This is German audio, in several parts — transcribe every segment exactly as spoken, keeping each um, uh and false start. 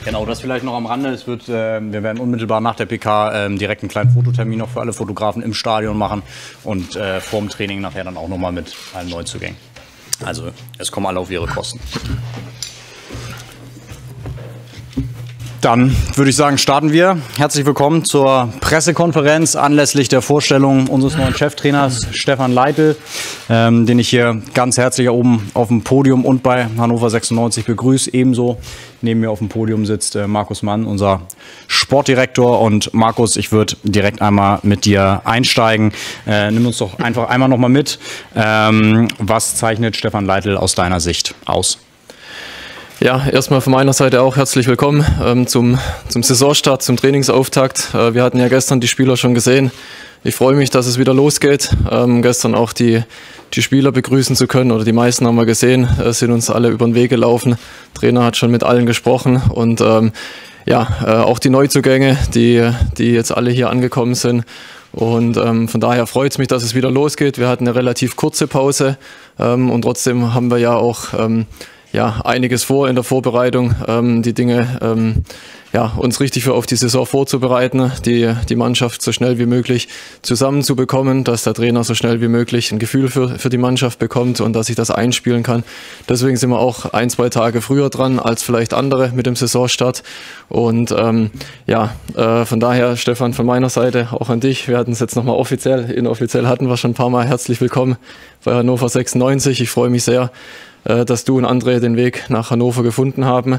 Genau, das vielleicht noch am Rande. Es wird, äh, wir werden unmittelbar nach der P K äh, direkt einen kleinen Fototermin noch für alle Fotografen im Stadion machen und äh, vorm Training nachher dann auch nochmal mit allen Neuzugängen. Also es kommen alle auf ihre Kosten. Dann würde ich sagen, starten wir. Herzlich willkommen zur Pressekonferenz anlässlich der Vorstellung unseres neuen Cheftrainers Stefan Leitl, ähm, den ich hier ganz herzlich oben auf dem Podium und bei Hannover sechsundneunzig begrüße. Ebenso neben mir auf dem Podium sitzt äh, Markus Mann, unser Sportdirektor. Und Markus, ich würde direkt einmal mit dir einsteigen. Äh, nimm uns doch einfach einmal nochmal mit. Ähm, was zeichnet Stefan Leitl aus deiner Sicht aus? Ja, erstmal von meiner Seite auch herzlich willkommen ähm, zum, zum Saisonstart, zum Trainingsauftakt. Äh, wir hatten ja gestern die Spieler schon gesehen. Ich freue mich, dass es wieder losgeht. Ähm, gestern auch die, die Spieler begrüßen zu können, oder die meisten haben wir gesehen, äh, sind uns alle über den Weg gelaufen. Der Trainer hat schon mit allen gesprochen und ähm, ja, äh, auch die Neuzugänge, die, die jetzt alle hier angekommen sind. Und ähm, von daher freut es mich, dass es wieder losgeht. Wir hatten eine relativ kurze Pause ähm, und trotzdem haben wir ja auch ähm, ja, einiges vor in der Vorbereitung, ähm, die Dinge, ähm, ja, uns richtig für auf die Saison vorzubereiten, die, die Mannschaft so schnell wie möglich zusammenzubekommen, dass der Trainer so schnell wie möglich ein Gefühl für, für die Mannschaft bekommt und dass ich das einspielen kann. Deswegen sind wir auch ein, zwei Tage früher dran als vielleicht andere mit dem Saisonstart. Und ähm, ja, äh, von daher, Stefan, von meiner Seite auch an dich. Wir hatten es jetzt nochmal offiziell, inoffiziell hatten wir schon ein paar Mal. Herzlich willkommen bei Hannover sechsundneunzig. Ich freue mich sehr, dass du und André den Weg nach Hannover gefunden haben.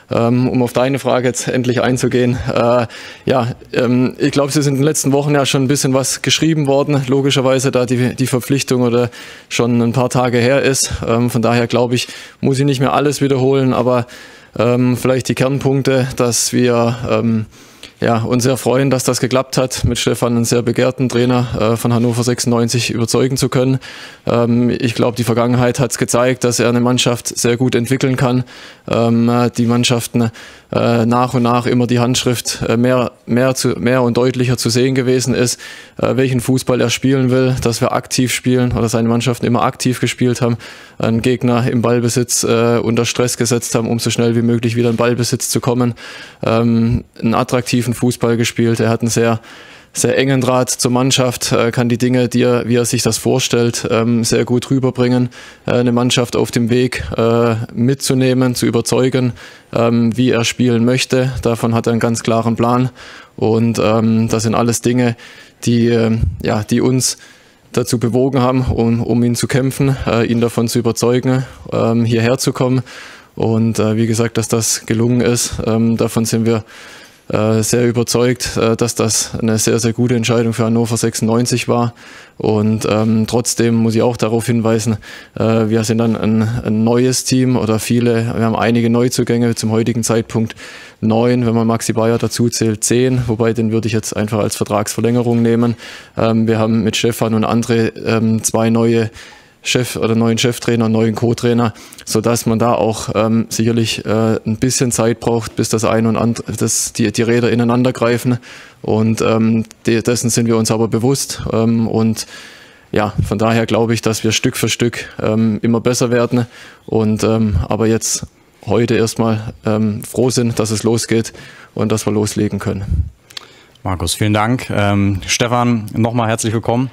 Um auf deine Frage jetzt endlich einzugehen. Äh, ja, ähm, ich glaube, es ist in den letzten Wochen ja schon ein bisschen was geschrieben worden, logischerweise, da die, die Verpflichtung oder schon ein paar Tage her ist. Ähm, von daher glaube ich, muss ich nicht mehr alles wiederholen, aber ähm, vielleicht die Kernpunkte, dass wir ähm, ja, uns sehr freuen, dass das geklappt hat, mit Stefan, einen sehr begehrten Trainer äh, von Hannover sechsundneunzig, überzeugen zu können. Ähm, ich glaube, die Vergangenheit hat es gezeigt, dass er eine Mannschaft sehr gut entwickeln kann. Ähm, die Mannschaften äh, nach und nach immer die Handschrift äh, mehr, mehr, zu, mehr und deutlicher zu sehen gewesen ist, äh, welchen Fußball er spielen will, dass wir aktiv spielen oder seine Mannschaften immer aktiv gespielt haben, einen Gegner im Ballbesitz äh, unter Stress gesetzt haben, um so schnell wie möglich wieder in Ballbesitz zu kommen, ähm, einen attraktiven Fußball gespielt. Er hat einen sehr, sehr engen Draht zur Mannschaft, äh, kann die Dinge, die er, wie er sich das vorstellt, ähm, sehr gut rüberbringen, äh, eine Mannschaft auf dem Weg äh, mitzunehmen, zu überzeugen, ähm, wie er spielen möchte. Davon hat er einen ganz klaren Plan und ähm, das sind alles Dinge, die, äh, ja, die uns dazu bewogen haben, um, um ihn zu kämpfen, äh, ihn davon zu überzeugen, ähm, hierher zu kommen. Und äh, wie gesagt, dass das gelungen ist, ähm, davon sind wir äh, sehr überzeugt, äh, dass das eine sehr, sehr gute Entscheidung für Hannover sechsundneunzig war. Und ähm, trotzdem muss ich auch darauf hinweisen, äh, wir sind dann ein, ein neues Team oder viele, wir haben einige Neuzugänge, zum heutigen Zeitpunkt neun, wenn man Maxi Bayer dazu zählt, zehn, wobei den würde ich jetzt einfach als Vertragsverlängerung nehmen. Ähm, wir haben mit Stefan und André ähm, zwei neue Chef oder neuen Cheftrainer, neuen Co-Trainer, so dass man da auch ähm, sicherlich äh, ein bisschen Zeit braucht, bis das ein und andere, dass die, die Räder ineinander greifen. Und ähm, die, dessen sind wir uns aber bewusst. Ähm, und ja, von daher glaube ich, dass wir Stück für Stück ähm, immer besser werden. Und ähm, aber jetzt heute erstmal ähm, froh sind, dass es losgeht und dass wir loslegen können. Markus, vielen Dank. Ähm, Stefan, nochmal herzlich willkommen.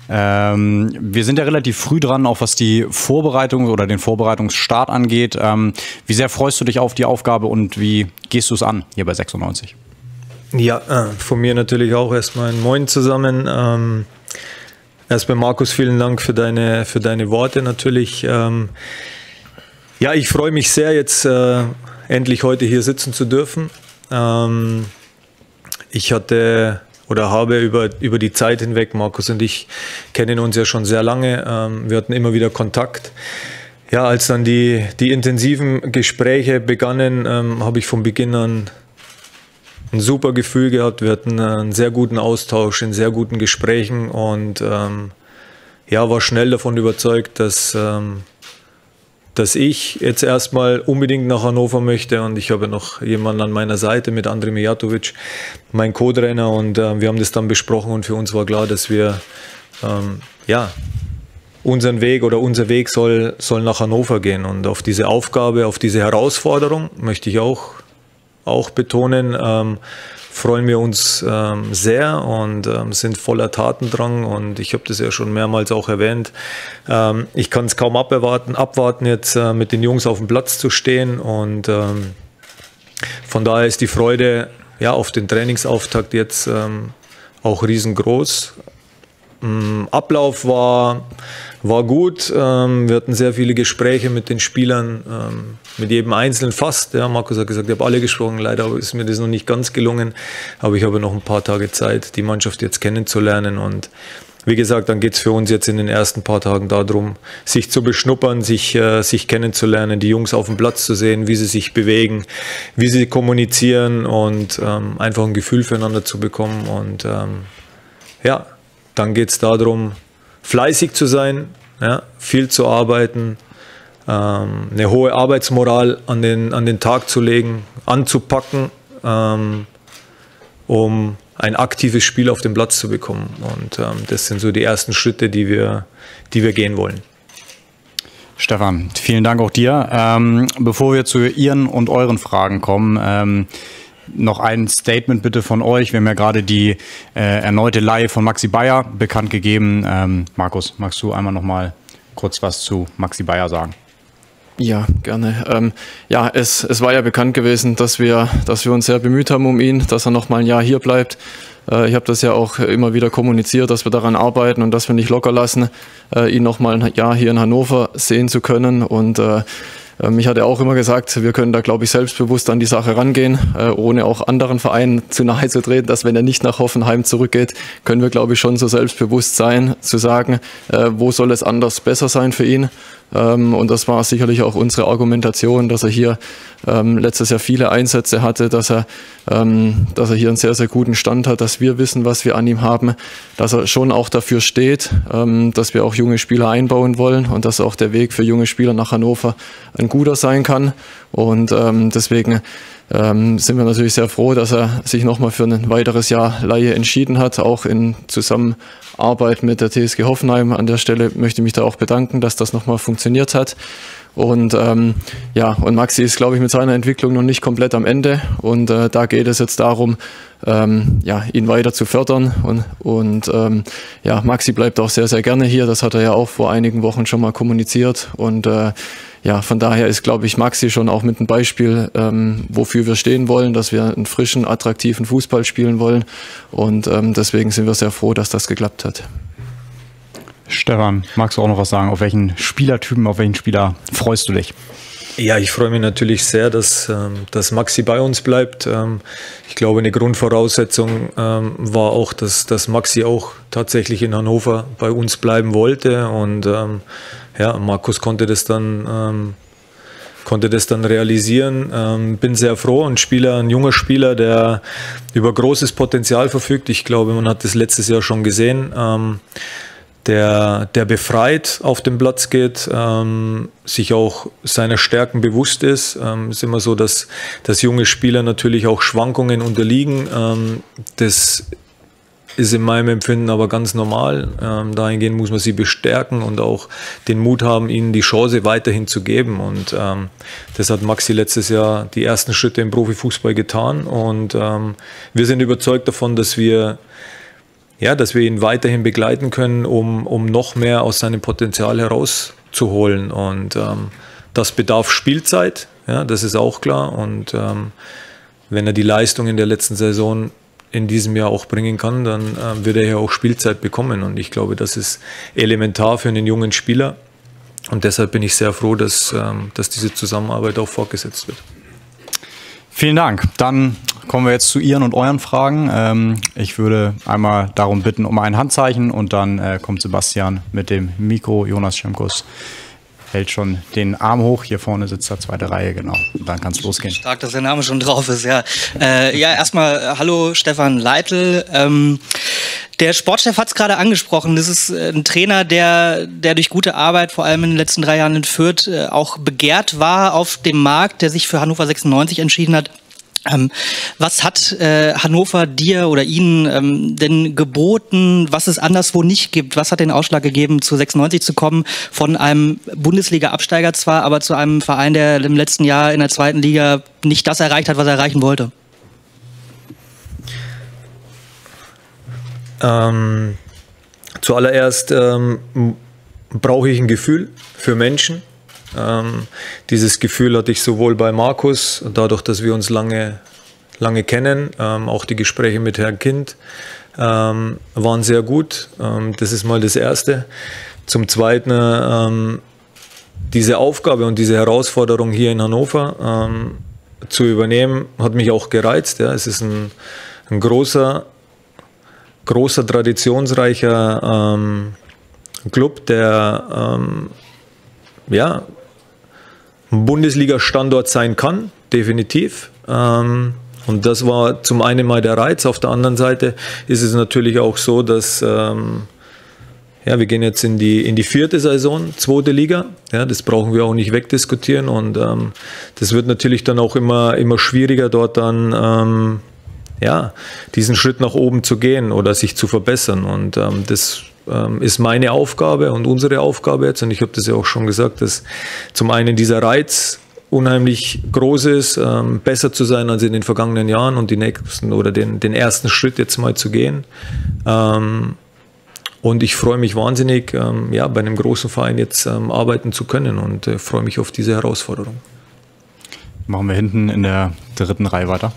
Ähm, wir sind ja relativ früh dran, auch was die Vorbereitung oder den Vorbereitungsstart angeht. Ähm, wie sehr freust du dich auf die Aufgabe und wie gehst du es an hier bei sechsundneunzig? Ja, äh, von mir natürlich auch erstmal ein Moin zusammen. Ähm, erstmal Markus, vielen Dank für deine, für deine Worte natürlich. Ähm, ja, ich freue mich sehr, jetzt äh, endlich heute hier sitzen zu dürfen. Ähm, ich hatte oder habe über, über die Zeit hinweg, Markus und ich kennen uns ja schon sehr lange, ähm, wir hatten immer wieder Kontakt. Ja, als dann die, die intensiven Gespräche begannen, ähm, habe ich von Beginn an ein super Gefühl gehabt. Wir hatten einen sehr guten Austausch in sehr guten Gesprächen und ähm, ja, war schnell davon überzeugt, dass, ähm, dass ich jetzt erstmal unbedingt nach Hannover möchte, und ich habe noch jemanden an meiner Seite mit André Mijatovic, mein Co-Trainer, und äh, wir haben das dann besprochen und für uns war klar, dass wir ähm, ja, unseren Weg oder unser Weg soll, soll nach Hannover gehen, und auf diese Aufgabe, auf diese Herausforderung möchte ich auch auch betonen, ähm, freuen wir uns ähm, sehr und ähm, sind voller Tatendrang und ich habe das ja schon mehrmals auch erwähnt. Ähm, ich kann es kaum abwarten, abwarten jetzt äh, mit den Jungs auf dem Platz zu stehen und ähm, von daher ist die Freude ja, auf den Trainingsauftakt jetzt ähm, auch riesengroß. Ähm, Ablauf war, war gut. Ähm, wir hatten sehr viele Gespräche mit den Spielern, ähm, mit jedem Einzelnen fast. Ja, Markus hat gesagt, ich habe alle gesprochen. Leider ist mir das noch nicht ganz gelungen. Aber ich habe noch ein paar Tage Zeit, die Mannschaft jetzt kennenzulernen. Und wie gesagt, dann geht es für uns jetzt in den ersten paar Tagen darum, sich zu beschnuppern, sich, äh, sich kennenzulernen, die Jungs auf dem Platz zu sehen, wie sie sich bewegen, wie sie kommunizieren und ähm, einfach ein Gefühl füreinander zu bekommen. Und ähm, ja, dann geht es darum, fleißig zu sein, ja, viel zu arbeiten, ähm, eine hohe Arbeitsmoral an den, an den Tag zu legen, anzupacken, ähm, um ein aktives Spiel auf den Platz zu bekommen. Und ähm, das sind so die ersten Schritte, die wir, die wir gehen wollen. Stefan, vielen Dank auch dir. Ähm, bevor wir zu Ihren und euren Fragen kommen, ähm, noch ein Statement bitte von euch. Wir haben ja gerade die äh, erneute Leihe von Maxi Bayer bekannt gegeben. Ähm, Markus, magst du einmal noch mal kurz was zu Maxi Bayer sagen? Ja, gerne. Ähm, ja, es, es war ja bekannt gewesen, dass wir, dass wir uns sehr bemüht haben um ihn, dass er noch mal ein Jahr hier bleibt. Äh, ich habe das ja auch immer wieder kommuniziert, dass wir daran arbeiten und dass wir nicht locker lassen, äh, ihn noch mal ein Jahr hier in Hannover sehen zu können. Und äh, mich hat er auch immer gesagt, wir können da, glaube ich, selbstbewusst an die Sache rangehen, äh, ohne auch anderen Vereinen zu nahe zu treten, dass wenn er nicht nach Hoffenheim zurückgeht, können wir, glaube ich, schon so selbstbewusst sein, zu sagen, äh, wo soll es anders besser sein für ihn. Ähm, und das war sicherlich auch unsere Argumentation, dass er hier ähm, letztes Jahr viele Einsätze hatte, dass er, ähm, dass er hier einen sehr, sehr guten Stand hat, dass wir wissen, was wir an ihm haben, dass er schon auch dafür steht, ähm, dass wir auch junge Spieler einbauen wollen und dass auch der Weg für junge Spieler nach Hannover ein guter sein kann. Und ähm, deswegen ähm, sind wir natürlich sehr froh, dass er sich nochmal für ein weiteres Jahr Leihe entschieden hat, auch in Zusammenarbeit mit der T S G Hoffenheim. An der Stelle möchte ich mich da auch bedanken, dass das nochmal funktioniert hat. Und ähm, ja, und Maxi ist, glaube ich, mit seiner Entwicklung noch nicht komplett am Ende. Und äh, da geht es jetzt darum, ähm, ja, ihn weiter zu fördern. Und, und ähm, ja, Maxi bleibt auch sehr, sehr gerne hier. Das hat er ja auch vor einigen Wochen schon mal kommuniziert. Und äh, ja, von daher ist, glaube ich, Maxi schon auch mit einem Beispiel, ähm, wofür wir stehen wollen, dass wir einen frischen, attraktiven Fußball spielen wollen. Und ähm, deswegen sind wir sehr froh, dass das geklappt hat. Stefan, magst du auch noch was sagen? Auf welchen Spielertypen, auf welchen Spieler freust du dich? Ja, ich freue mich natürlich sehr, dass, dass Maxi bei uns bleibt. Ich glaube, eine Grundvoraussetzung war auch, dass, dass Maxi auch tatsächlich in Hannover bei uns bleiben wollte. Und ja, Markus konnte das dann, konnte das dann realisieren. Bin sehr froh. Ein Spieler, ein junger Spieler, der über großes Potenzial verfügt. Ich glaube, man hat das letztes Jahr schon gesehen. Der, der befreit auf den Platz geht, ähm, sich auch seiner Stärken bewusst ist. Ähm, es ist immer so, dass, dass junge Spieler natürlich auch Schwankungen unterliegen. Ähm, das ist in meinem Empfinden aber ganz normal. Ähm, dahingehend muss man sie bestärken und auch den Mut haben, ihnen die Chance weiterhin zu geben. Und ähm, das hat Maxi letztes Jahr die ersten Schritte im Profifußball getan. Und ähm, wir sind überzeugt davon, dass wir Ja, dass wir ihn weiterhin begleiten können, um, um noch mehr aus seinem Potenzial herauszuholen. Und ähm, das bedarf Spielzeit, ja, das ist auch klar. Und ähm, wenn er die Leistung in der letzten Saison in diesem Jahr auch bringen kann, dann äh, wird er ja auch Spielzeit bekommen. Und ich glaube, das ist elementar für einen jungen Spieler. Und deshalb bin ich sehr froh, dass, ähm, dass diese Zusammenarbeit auch fortgesetzt wird. Vielen Dank. Dann kommen wir jetzt zu Ihren und euren Fragen. Ähm, ich würde einmal darum bitten, um ein Handzeichen und dann äh, kommt Sebastian mit dem Mikro. Jonas Schemkus hält schon den Arm hoch. Hier vorne sitzt er, zweite Reihe, genau. Und dann kann es losgehen. Stark, dass der Name schon drauf ist, ja. Äh, ja, erstmal äh, hallo Stefan Leitl. Ähm, Der Sportchef hat es gerade angesprochen. Das ist ein Trainer, der, der durch gute Arbeit, vor allem in den letzten drei Jahren in Fürth, auch begehrt war auf dem Markt, der sich für Hannover sechsundneunzig entschieden hat. Ähm, was hat äh, Hannover dir oder Ihnen ähm, denn geboten, was es anderswo nicht gibt? Was hat den Ausschlag gegeben, zu sechsundneunzig zu kommen, von einem Bundesliga-Absteiger zwar, aber zu einem Verein, der im letzten Jahr in der zweiten Liga nicht das erreicht hat, was er erreichen wollte? Ähm, zuallererst ähm, brauche ich ein Gefühl für Menschen. Ähm, dieses Gefühl hatte ich sowohl bei Markus, dadurch, dass wir uns lange, lange kennen, ähm, auch die Gespräche mit Herrn Kind ähm, waren sehr gut. Ähm, das ist mal das Erste. Zum Zweiten, ähm, diese Aufgabe und diese Herausforderung hier in Hannover ähm, zu übernehmen, hat mich auch gereizt. Ja. Es ist ein, ein großer, großer, traditionsreicher ähm, Club, der ähm, ja, ein Bundesliga-Standort sein kann, definitiv. Ähm, und das war zum einen mal der Reiz. Auf der anderen Seite ist es natürlich auch so, dass ähm, ja, wir gehen jetzt in die, in die vierte Saison, zweite Liga. Ja, das brauchen wir auch nicht wegdiskutieren. Und ähm, das wird natürlich dann auch immer, immer schwieriger, dort dann ähm, ja, diesen Schritt nach oben zu gehen oder sich zu verbessern. Und ähm, das ist meine Aufgabe und unsere Aufgabe jetzt, und ich habe das ja auch schon gesagt, dass zum einen dieser Reiz unheimlich groß ist, ähm, besser zu sein als in den vergangenen Jahren und die nächsten oder den, den ersten Schritt jetzt mal zu gehen. Ähm, und ich freue mich wahnsinnig, ähm, ja, bei einem großen Verein jetzt ähm, arbeiten zu können und äh, freue mich auf diese Herausforderung. Machen wir hinten in der dritten Reihe weiter.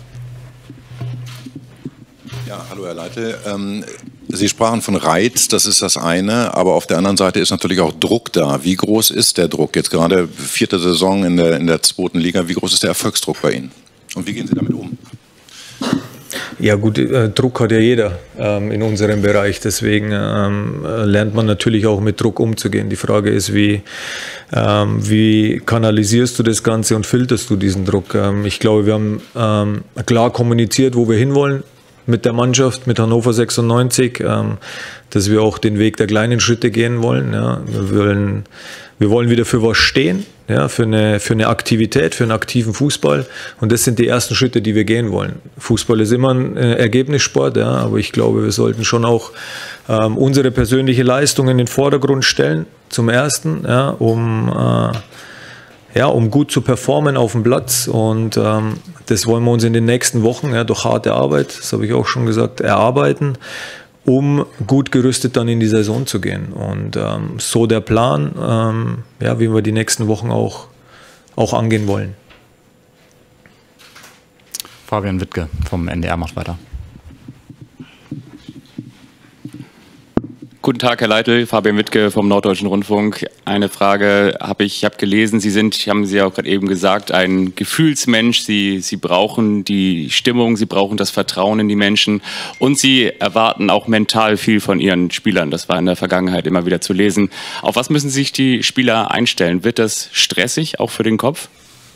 Ja, hallo Herr Leitl. Ähm, Sie sprachen von Reiz, das ist das eine, aber auf der anderen Seite ist natürlich auch Druck da. Wie groß ist der Druck? Jetzt gerade vierte Saison in der, in der zweiten Liga, wie groß ist der Erfolgsdruck bei Ihnen? Und wie gehen Sie damit um? Ja gut, äh, Druck hat ja jeder ähm, in unserem Bereich, deswegen ähm, lernt man natürlich auch mit Druck umzugehen. Die Frage ist, wie, ähm, wie kanalisierst du das Ganze und filterst du diesen Druck? Ähm, ich glaube, wir haben ähm, klar kommuniziert, wo wir hinwollen mit der Mannschaft, mit Hannover sechsundneunzig, ähm, dass wir auch den Weg der kleinen Schritte gehen wollen. Ja. Wir wollen, wir wollen wieder für was stehen, ja, für eine, für eine Aktivität, für einen aktiven Fußball. Und das sind die ersten Schritte, die wir gehen wollen. Fußball ist immer ein äh, Ergebnissport, ja, aber ich glaube, wir sollten schon auch ähm, unsere persönliche Leistung in den Vordergrund stellen, zum Ersten, ja, um äh, Ja, um gut zu performen auf dem Platz, und ähm, das wollen wir uns in den nächsten Wochen, ja, durch harte Arbeit, das habe ich auch schon gesagt, erarbeiten, um gut gerüstet dann in die Saison zu gehen. Und ähm, so der Plan, ähm, ja, wie wir die nächsten Wochen auch, auch angehen wollen. Fabian Wittke vom N D R macht weiter. Guten Tag, Herr Leitl, Fabian Wittke vom Norddeutschen Rundfunk. Eine Frage habe ich, ich habe gelesen, Sie sind, haben Sie ja auch gerade eben gesagt, ein Gefühlsmensch. Sie, Sie brauchen die Stimmung, Sie brauchen das Vertrauen in die Menschen und Sie erwarten auch mental viel von Ihren Spielern. Das war in der Vergangenheit immer wieder zu lesen. Auf was müssen sich die Spieler einstellen? Wird das stressig, auch für den Kopf?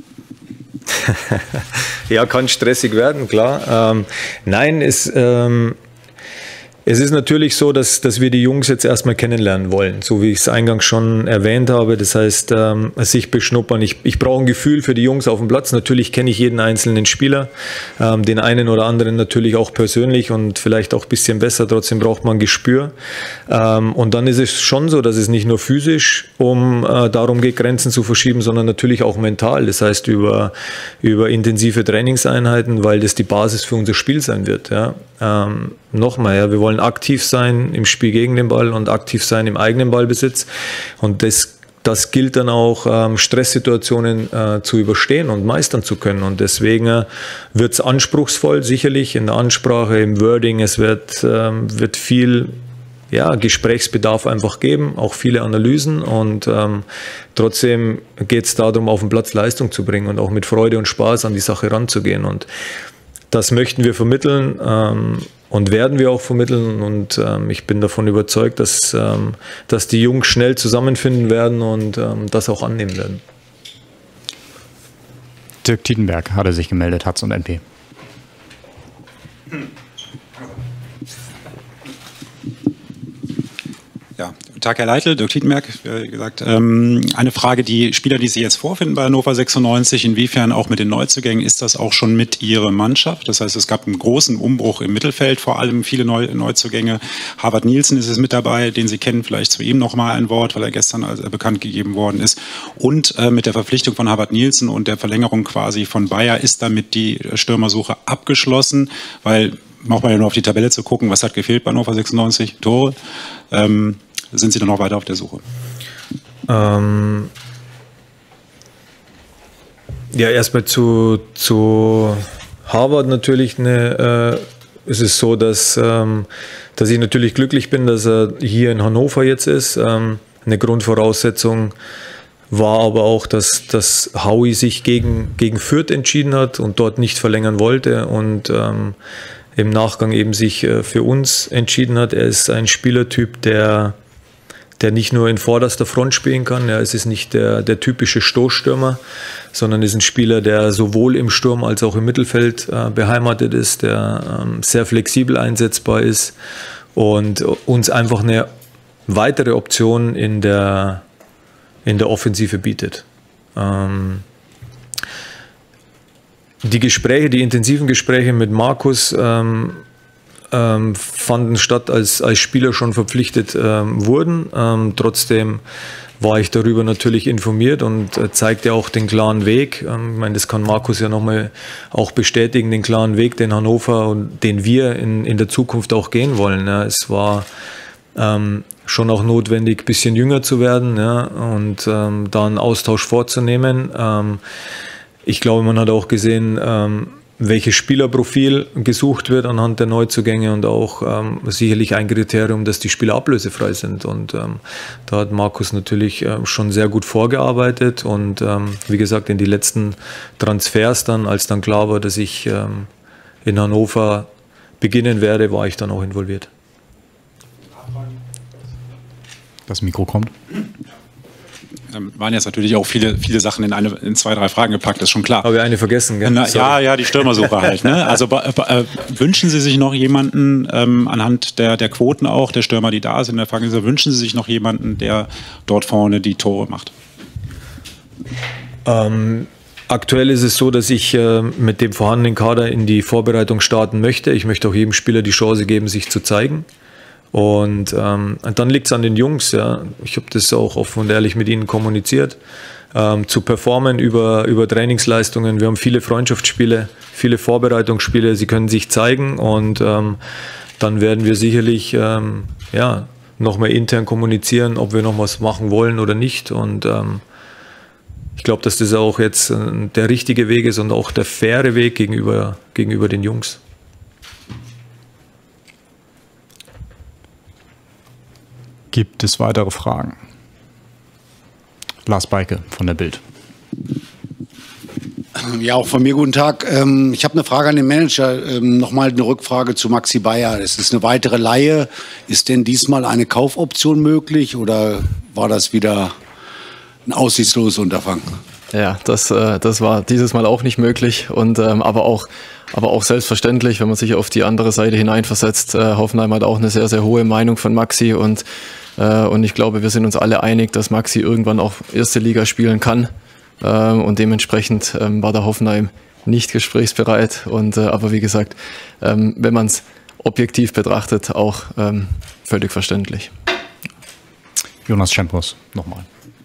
Ja, kann stressig werden, klar. Ähm, nein, es... Ähm Es ist natürlich so, dass, dass wir die Jungs jetzt erstmal kennenlernen wollen, so wie ich es eingangs schon erwähnt habe. Das heißt, ähm, sich beschnuppern. Ich, ich brauche ein Gefühl für die Jungs auf dem Platz. Natürlich kenne ich jeden einzelnen Spieler, ähm, den einen oder anderen natürlich auch persönlich und vielleicht auch ein bisschen besser. Trotzdem braucht man ein Gespür. Ähm, und dann ist es schon so, dass es nicht nur physisch um äh, darum geht, Grenzen zu verschieben, sondern natürlich auch mental. Das heißt, über, über intensive Trainingseinheiten, weil das die Basis für unser Spiel sein wird. Ja. Ähm, nochmal, ja, wir wollen aktiv sein im Spiel gegen den Ball und aktiv sein im eigenen Ballbesitz, und das, das gilt dann auch, ähm, Stresssituationen äh, zu überstehen und meistern zu können, und deswegen äh, wird es anspruchsvoll, sicherlich in der Ansprache, im Wording, es wird, ähm, wird viel ja, Gesprächsbedarf einfach geben, auch viele Analysen, und ähm, trotzdem geht es darum, auf den Platz Leistung zu bringen und auch mit Freude und Spaß an die Sache ranzugehen, und das möchten wir vermitteln ähm, und werden wir auch vermitteln, und ähm, ich bin davon überzeugt, dass, ähm, dass die Jungs schnell zusammenfinden werden und ähm, das auch annehmen werden. Dirk Tietenberg hatte sich gemeldet, Hatz und N P. Ja, Tag, Herr Leitl, Dirk Tietenberg, wie gesagt. Ähm, eine Frage, die Spieler, die Sie jetzt vorfinden bei Hannover sechsundneunzig, inwiefern auch mit den Neuzugängen, ist das auch schon mit Ihrer Mannschaft? Das heißt, es gab einen großen Umbruch im Mittelfeld, vor allem viele Neu Neuzugänge. Harvard Nielsen ist es mit dabei, den Sie kennen, vielleicht zu ihm noch mal ein Wort, weil er gestern also bekannt gegeben worden ist. Und äh, mit der Verpflichtung von Harvard Nielsen und der Verlängerung quasi von Bayer ist damit die Stürmersuche abgeschlossen, weil braucht man ja nur auf die Tabelle zu gucken, was hat gefehlt bei Hannover sechsundneunzig, Tore. Ähm, sind Sie dann noch weiter auf der Suche? Ähm, ja, erstmal zu, zu Harvard natürlich eine, äh, ist es so, dass, ähm, dass ich natürlich glücklich bin, dass er hier in Hannover jetzt ist. Ähm, eine Grundvoraussetzung war aber auch, dass, dass Howie sich gegen, gegen Fürth entschieden hat und dort nicht verlängern wollte und ähm, im Nachgang eben sich äh, für uns entschieden hat. Er ist ein Spielertyp, der, der nicht nur in vorderster Front spielen kann. Ja, es ist nicht der, der typische Stoßstürmer, sondern ist ein Spieler, der sowohl im Sturm als auch im Mittelfeld äh, beheimatet ist, der ähm, sehr flexibel einsetzbar ist und uns einfach eine weitere Option in der, in der Offensive bietet. Ähm, Die Gespräche, die intensiven Gespräche mit Markus ähm, ähm, fanden statt, als, als Spieler schon verpflichtet ähm, wurden. Ähm, trotzdem war ich darüber natürlich informiert und äh, zeigte auch den klaren Weg. Ähm, ich meine, das kann Markus ja nochmal auch bestätigen, den klaren Weg, den Hannover und den wir in, in der Zukunft auch gehen wollen. Ja. Es war ähm, schon auch notwendig, ein bisschen jünger zu werden, ja, und ähm, da einen Austausch vorzunehmen. Ähm, Ich glaube, man hat auch gesehen, ähm, welches Spielerprofil gesucht wird anhand der Neuzugänge und auch ähm, sicherlich ein Kriterium, dass die Spieler ablösefrei sind. Und ähm, da hat Markus natürlich äh, schon sehr gut vorgearbeitet und ähm, wie gesagt, in die letzten Transfers dann, als dann klar war, dass ich ähm, in Hannover beginnen werde, war ich dann auch involviert. Das Mikro kommt. Ähm, waren jetzt natürlich auch viele, viele Sachen in, eine, in zwei, drei Fragen gepackt, ist schon klar. Habe ich eine vergessen, gell? Na, ja, ja, die Stürmersuche halt. Ne? Also äh, wünschen Sie sich noch jemanden, ähm, anhand der, der Quoten auch, der Stürmer, die da sind in der Vergangenheit, wünschen Sie sich noch jemanden, der dort vorne die Tore macht? Ähm, aktuell ist es so, dass ich äh, mit dem vorhandenen Kader in die Vorbereitung starten möchte. Ich möchte auch jedem Spieler die Chance geben, sich zu zeigen. Und ähm, dann liegt es an den Jungs, ja. Ich habe das auch offen und ehrlich mit ihnen kommuniziert, ähm, zu performen über, über Trainingsleistungen. Wir haben viele Freundschaftsspiele, viele Vorbereitungsspiele, sie können sich zeigen und ähm, dann werden wir sicherlich ähm, ja, nochmal intern kommunizieren, ob wir noch was machen wollen oder nicht. Und ähm, ich glaube, dass das auch jetzt äh, der richtige Weg ist und auch der faire Weg gegenüber, gegenüber den Jungs. Gibt es weitere Fragen? Lars Beike von der Bild. Ja, auch von mir guten Tag. Ich habe eine Frage an den Manager. Nochmal eine Rückfrage zu Maxi Bayer. Es ist eine weitere Leihe. Ist denn diesmal eine Kaufoption möglich oder war das wieder ein aussichtsloses Unterfangen? Ja, das, das war dieses Mal auch nicht möglich. Und, aber, auch, aber auch selbstverständlich, wenn man sich auf die andere Seite hineinversetzt. Hoffenheim hat auch eine sehr, sehr hohe Meinung von Maxi. Und, und ich glaube, wir sind uns alle einig, dass Maxi irgendwann auch erste Liga spielen kann. Und dementsprechend war der Hoffenheim nicht gesprächsbereit. Und, aber wie gesagt, wenn man es objektiv betrachtet, auch völlig verständlich. Jonas Schempos, nochmal.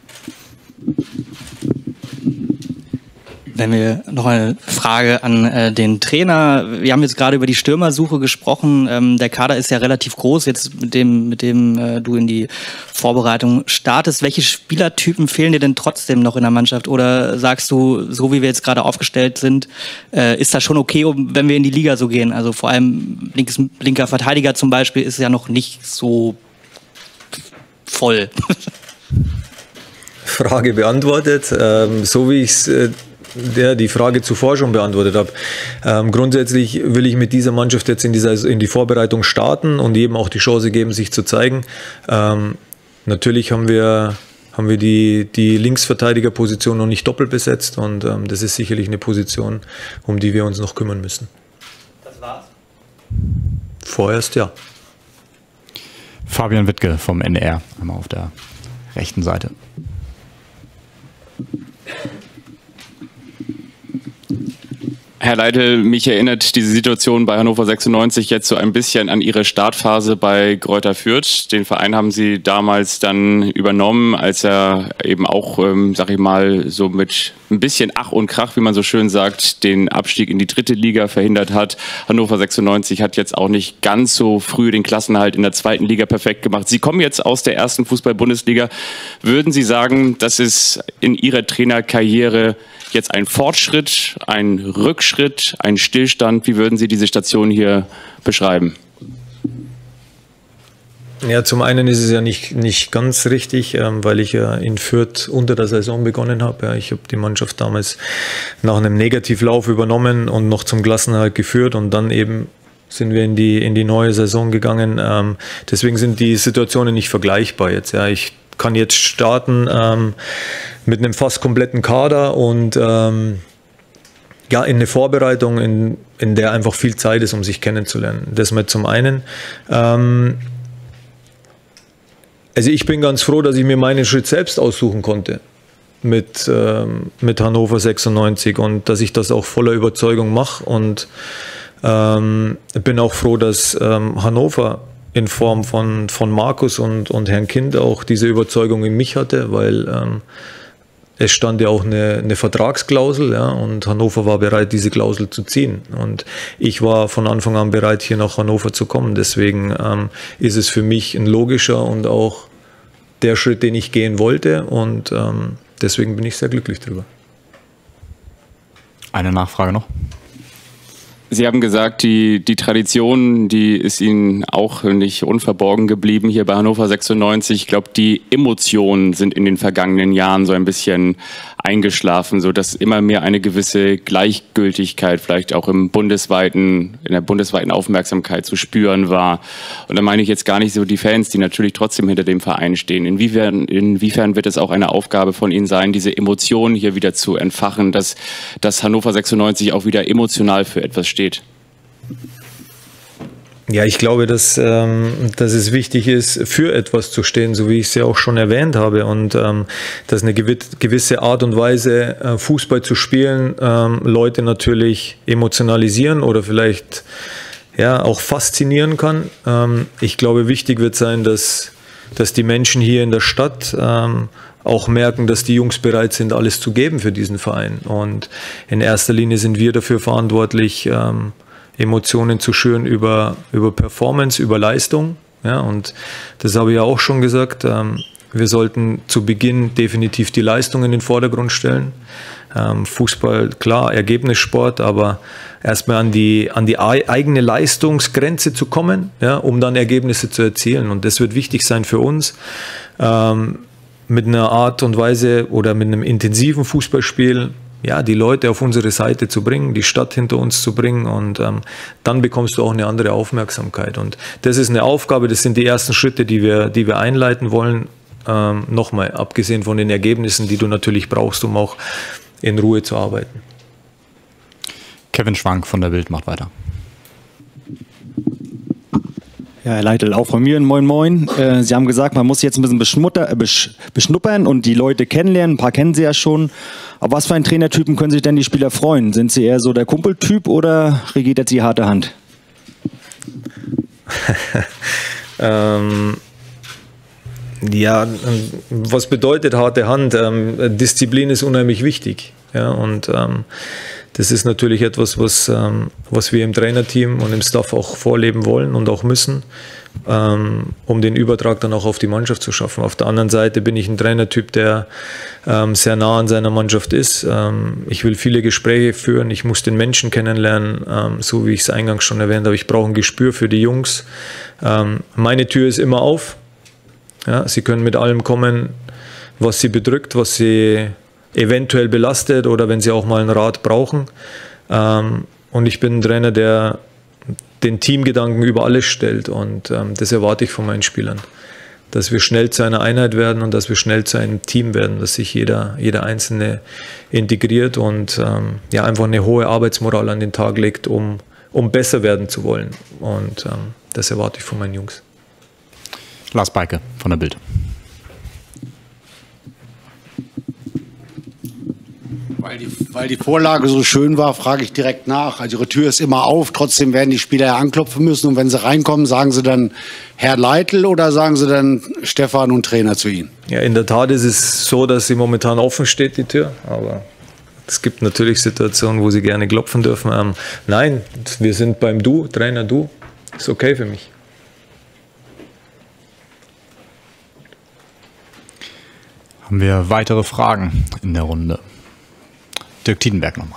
Wenn wir noch eine Frage an äh, den Trainer. Wir haben jetzt gerade über die Stürmersuche gesprochen. Ähm, der Kader ist ja relativ groß, jetzt mit dem, mit dem äh, du in die Vorbereitung startest. Welche Spielertypen fehlen dir denn trotzdem noch in der Mannschaft? Oder sagst du, so wie wir jetzt gerade aufgestellt sind, äh, ist das schon okay, wenn wir in die Liga so gehen? Also vor allem links, linker Verteidiger zum Beispiel ist ja noch nicht so voll. Frage beantwortet. Ähm, so wie ich es äh, der die Frage zuvor schon beantwortet habe. Ähm, grundsätzlich will ich mit dieser Mannschaft jetzt in, dieser, in die Vorbereitung starten und jedem auch die Chance geben, sich zu zeigen. Ähm, natürlich haben wir, haben wir die, die Linksverteidigerposition noch nicht doppelt besetzt und ähm, das ist sicherlich eine Position, um die wir uns noch kümmern müssen. Das war's? Vorerst ja. Fabian Wittke vom N D R, einmal auf der rechten Seite. Herr Leitl, mich erinnert diese Situation bei Hannover sechsundneunzig jetzt so ein bisschen an Ihre Startphase bei Greuther Fürth. Den Verein haben Sie damals dann übernommen, als er eben auch, ähm, sag ich mal, so mit ein bisschen Ach und Krach, wie man so schön sagt, den Abstieg in die dritte Liga verhindert hat. Hannover sechsundneunzig hat jetzt auch nicht ganz so früh den Klassenerhalt in der zweiten Liga perfekt gemacht. Sie kommen jetzt aus der ersten Fußball-Bundesliga. Würden Sie sagen, das ist in Ihrer Trainerkarriere jetzt ein Fortschritt, ein Rückschritt, ein Stillstand? Wie würden Sie diese Station hier beschreiben? Ja, zum einen ist es ja nicht, nicht ganz richtig, ähm, weil ich ja in Fürth unter der Saison begonnen habe. Ja, ich habe die Mannschaft damals nach einem Negativlauf übernommen und noch zum Klassenerhalt geführt und dann eben sind wir in die, in die neue Saison gegangen. Ähm, deswegen sind die Situationen nicht vergleichbar jetzt. Ja, ich kann jetzt starten ähm, mit einem fast kompletten Kader und ähm, ja, in eine Vorbereitung, in, in der einfach viel Zeit ist, um sich kennenzulernen. Das mal zum einen. Ähm, also ich bin ganz froh, dass ich mir meinen Schritt selbst aussuchen konnte mit, ähm, mit Hannover sechsundneunzig und dass ich das auch voller Überzeugung mache und ähm, bin auch froh, dass ähm, Hannover in Form von, von Markus und, und Herrn Kind auch diese Überzeugung in mich hatte, weil ähm, es stand ja auch eine, eine Vertragsklausel, ja, und Hannover war bereit, diese Klausel zu ziehen. Und ich war von Anfang an bereit, hier nach Hannover zu kommen. Deswegen ähm, ist es für mich ein logischer und auch der Schritt, den ich gehen wollte. Und ähm, deswegen bin ich sehr glücklich drüber. Eine Nachfrage noch. Sie haben gesagt, die, die Tradition, die ist Ihnen auch nicht unverborgen geblieben hier bei Hannover sechsundneunzig. Ich glaube, die Emotionen sind in den vergangenen Jahren so ein bisschen eingeschlafen, so dass immer mehr eine gewisse Gleichgültigkeit vielleicht auch im bundesweiten, in der bundesweiten Aufmerksamkeit zu spüren war. Und da meine ich jetzt gar nicht so die Fans, die natürlich trotzdem hinter dem Verein stehen. Inwiefern, inwiefern wird es auch eine Aufgabe von Ihnen sein, diese Emotionen hier wieder zu entfachen, dass, dass Hannover sechsundneunzig auch wieder emotional für etwas steht? Ja, ich glaube, dass, ähm, dass es wichtig ist, für etwas zu stehen, so wie ich es ja auch schon erwähnt habe. Und ähm, dass eine gewisse Art und Weise, äh, Fußball zu spielen, ähm, Leute natürlich emotionalisieren oder vielleicht ja, auch faszinieren kann. Ähm, ich glaube, wichtig wird sein, dass, dass die Menschen hier in der Stadt ähm, auch merken, dass die Jungs bereit sind, alles zu geben für diesen Verein. Und in erster Linie sind wir dafür verantwortlich, ähm, Emotionen zu schüren über, über Performance, über Leistung. Ja, und das habe ich ja auch schon gesagt. Ähm, wir sollten zu Beginn definitiv die Leistung in den Vordergrund stellen. Ähm, Fußball, klar, Ergebnissport, aber erstmal an die, an die eigene Leistungsgrenze zu kommen, ja, um dann Ergebnisse zu erzielen. Und das wird wichtig sein für uns. Ähm, mit einer Art und Weise oder mit einem intensiven Fußballspiel ja, die Leute auf unsere Seite zu bringen, die Stadt hinter uns zu bringen und ähm, dann bekommst du auch eine andere Aufmerksamkeit. Und das ist eine Aufgabe, das sind die ersten Schritte, die wir, die wir einleiten wollen. Ähm, nochmal, abgesehen von den Ergebnissen, die du natürlich brauchst, um auch in Ruhe zu arbeiten. Kevin Schwank von der Bild macht weiter. Ja, Herr Leitl, auch von mir ein Moin Moin. Äh, Sie haben gesagt, man muss jetzt ein bisschen beschmutter, besch, beschnuppern und die Leute kennenlernen. Ein paar kennen Sie ja schon. Auf was für einen Trainertypen können sich denn die Spieler freuen? Sind Sie eher so der Kumpeltyp oder regiert jetzt die harte Hand? ähm, ja, was bedeutet harte Hand? Ähm, Disziplin ist unheimlich wichtig. Ja, und ähm, das ist natürlich etwas, was, ähm, was wir im Trainerteam und im Staff auch vorleben wollen und auch müssen, ähm, um den Übertrag dann auch auf die Mannschaft zu schaffen. Auf der anderen Seite bin ich ein Trainertyp, der ähm, sehr nah an seiner Mannschaft ist. Ähm, ich will viele Gespräche führen, ich muss den Menschen kennenlernen, ähm, so wie ich es eingangs schon erwähnt habe. Ich brauche ein Gespür für die Jungs. Ähm, meine Tür ist immer auf. Ja, sie können mit allem kommen, was sie bedrückt, was sie eventuell belastet oder wenn sie auch mal einen Rat brauchen. Ähm, und ich bin ein Trainer, der den Teamgedanken über alles stellt und ähm, das erwarte ich von meinen Spielern. Dass wir schnell zu einer Einheit werden und dass wir schnell zu einem Team werden, dass sich jeder, jeder Einzelne integriert und ähm, ja, einfach eine hohe Arbeitsmoral an den Tag legt, um, um besser werden zu wollen. Und ähm, das erwarte ich von meinen Jungs. Lars Beike von der Bild. Weil die, weil die Vorlage so schön war, frage ich direkt nach. Also ihre Tür ist immer auf, trotzdem werden die Spieler ja anklopfen müssen. Und wenn sie reinkommen, sagen sie dann Herr Leitl oder sagen sie dann Stefan und Trainer zu Ihnen? Ja, in der Tat ist es so, dass sie momentan offen steht, die Tür. Aber es gibt natürlich Situationen, wo sie gerne klopfen dürfen. Ähm, nein, wir sind beim Du, Trainer Du. Ist okay für mich. Haben wir weitere Fragen in der Runde? Dirk Tietenberg nochmal.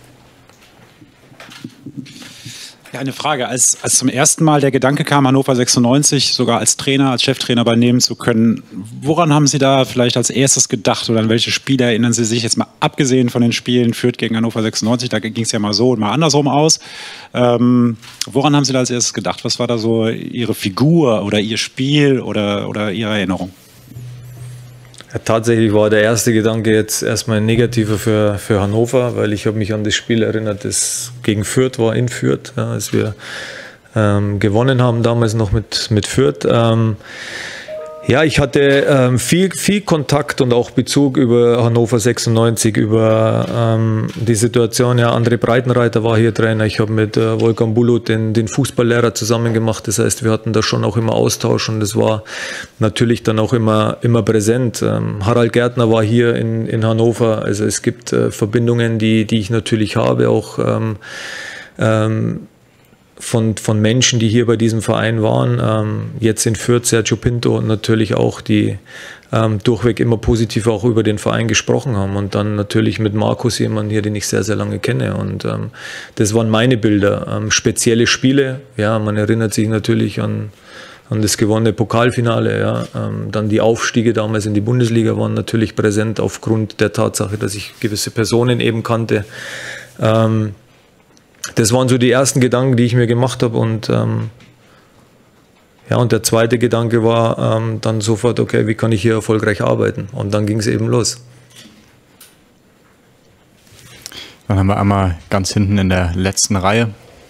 Ja, eine Frage. Als, als zum ersten Mal der Gedanke kam, Hannover sechsundneunzig sogar als Trainer, als Cheftrainer übernehmen zu können, woran haben Sie da vielleicht als erstes gedacht oder an welche Spiele erinnern Sie sich jetzt mal abgesehen von den Spielen Fürth gegen Hannover sechsundneunzig, da ging es ja mal so und mal andersrum aus. Ähm, woran haben Sie da als erstes gedacht? Was war da so Ihre Figur oder Ihr Spiel oder, oder Ihre Erinnerung? Ja, tatsächlich war der erste Gedanke jetzt erstmal ein negativer für, für Hannover, weil ich habe mich an das Spiel erinnert, das gegen Fürth war, in Fürth, ja, als wir ähm, gewonnen haben, damals noch mit, mit Fürth. Ähm, ja, ich hatte ähm, viel, viel Kontakt und auch Bezug über Hannover sechsundneunzig, über ähm, die Situation. Ja, André Breitenreiter war hier Trainer. Ich habe mit äh, Wolfgang Bulut den, den Fußballlehrer zusammen gemacht. Das heißt, wir hatten da schon auch immer Austausch und das war natürlich dann auch immer, immer präsent. Ähm, Harald Gärtner war hier in, in Hannover. Also es gibt äh, Verbindungen, die, die ich natürlich habe, auch ähm, ähm, Von, von Menschen, die hier bei diesem Verein waren. Ähm, jetzt in Fürth, Sergio Pinto und natürlich auch, die ähm, durchweg immer positiv auch über den Verein gesprochen haben. Und dann natürlich mit Markus jemand hier, den ich sehr, sehr lange kenne. Und ähm, das waren meine Bilder. Ähm, spezielle Spiele, ja, man erinnert sich natürlich an, an das gewonnene Pokalfinale. Ja. Ähm, dann die Aufstiege damals in die Bundesliga waren natürlich präsent aufgrund der Tatsache, dass ich gewisse Personen eben kannte. Ähm, Das waren so die ersten Gedanken, die ich mir gemacht habe. Und, ähm, ja, und der zweite Gedanke war ähm, dann sofort, okay, wie kann ich hier erfolgreich arbeiten? Und dann ging es eben los. Dann haben wir einmal ganz hinten in der letzten Reihe.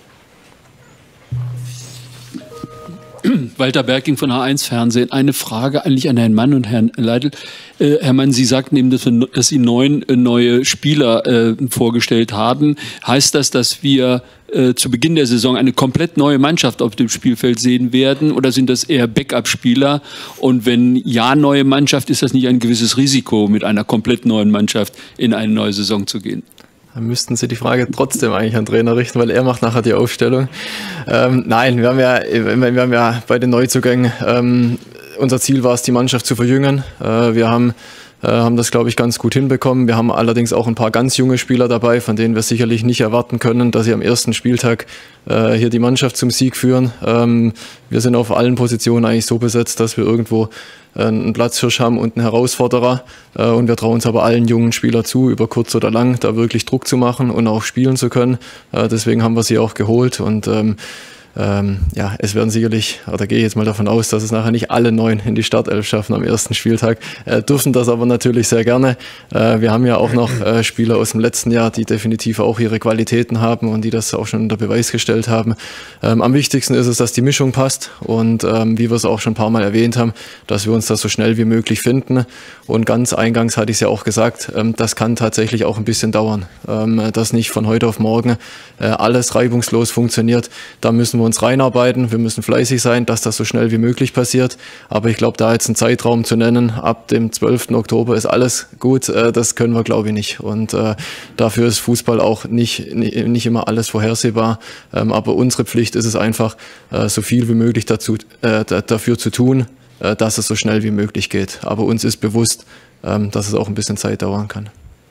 Walter Berking von H eins Fernsehen. Eine Frage eigentlich an Herrn Mann und Herrn Leitl. Äh, Herr Mann, Sie sagten eben, dass, wir, dass Sie neun äh, neue Spieler äh, vorgestellt haben. Heißt das, dass wir äh, zu Beginn der Saison eine komplett neue Mannschaft auf dem Spielfeld sehen werden? Oder sind das eher Backup-Spieler? Und wenn ja, neue Mannschaft, ist das nicht ein gewisses Risiko, mit einer komplett neuen Mannschaft in eine neue Saison zu gehen? Dann müssten Sie die Frage trotzdem eigentlich an den Trainer richten, weil er macht nachher die Aufstellung. Ähm, nein, wir haben ja, wir haben ja bei den Neuzugängen, ähm, unser Ziel war es, die Mannschaft zu verjüngen. Äh, wir haben, äh, haben das, glaube ich, ganz gut hinbekommen. Wir haben allerdings auch ein paar ganz junge Spieler dabei, von denen wir sicherlich nicht erwarten können, dass sie am ersten Spieltag äh, hier die Mannschaft zum Sieg führen. Ähm, wir sind auf allen Positionen eigentlich so besetzt, dass wir irgendwo einen Platzhirsch haben und einen Herausforderer, und wir trauen es aber allen jungen Spielern zu, über kurz oder lang da wirklich Druck zu machen und auch spielen zu können. Deswegen haben wir sie auch geholt und ähm, ähm, ja, es werden sicherlich, oder gehe ich jetzt mal davon aus, dass es nachher nicht alle neun in die Startelf schaffen am ersten Spieltag, äh, dürfen das aber natürlich sehr gerne. Äh, wir haben ja auch noch äh, Spieler aus dem letzten Jahr, die definitiv auch ihre Qualitäten haben und die das auch schon unter Beweis gestellt haben. Ähm, am wichtigsten ist es, dass die Mischung passt und ähm, wie wir es auch schon ein paar Mal erwähnt haben, dass wir uns das so schnell wie möglich finden. Und ganz eingangs hatte ich es ja auch gesagt, ähm, das kann tatsächlich auch ein bisschen dauern, ähm, dass nicht von heute auf morgen äh, alles reibungslos funktioniert. Da müssen wir uns reinarbeiten, wir müssen fleißig sein, dass das so schnell wie möglich passiert. Aber ich glaube, da jetzt einen Zeitraum zu nennen, ab dem zwölften Oktober ist alles gut, äh, das können wir, glaube ich, nicht. Und äh, dafür ist Fußball auch nicht, nicht immer alles vorhersehbar. Ähm, aber unsere Pflicht ist es einfach, äh, so viel wie möglich dazu, äh, dafür zu tun, äh, dass es so schnell wie möglich geht. Aber uns ist bewusst, ähm, dass es auch ein bisschen Zeit dauern kann.